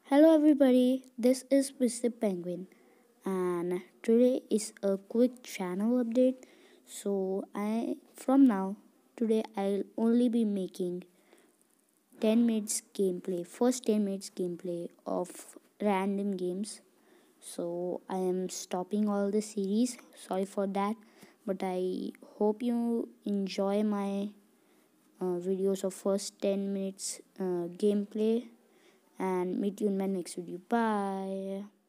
Hello everybody, this is Mr. Penguin and today is a quick channel update. So I from now today I'll only be making 10 minutes gameplay, first 10 minutes gameplay of random games. So I am stopping all the series. Sorry for that, but I hope you enjoy my videos of first 10 minutes gameplay and meet you in my next video. Bye.